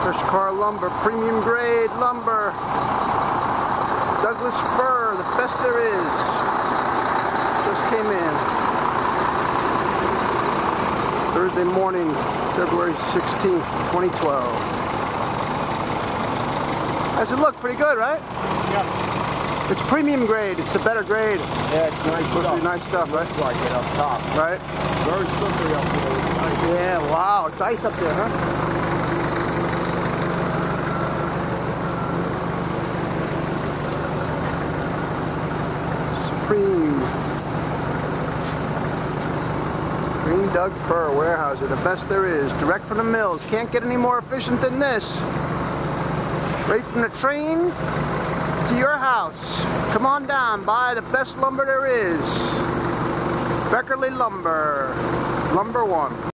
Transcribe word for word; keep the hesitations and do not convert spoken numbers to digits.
Fresh car lumber, premium grade lumber. Douglas fir, the best there is. Just came in. Thursday morning, February sixteenth, twenty twelve. Does it look pretty good, right? Yes. It's premium grade. It's a better grade. Yeah, it's nice Supposed stuff. to be nice stuff, right? Looks like it up top. Right? Very slippery up there. It's nice. Yeah, wow. It's ice up there, huh? Supreme. Green Doug fir, Weyerhauser, the best there is. Direct from the mills. Can't get any more efficient than this. Right from the train to your house. Come on down, buy the best lumber there is. Beckerle Lumber. Lumber one.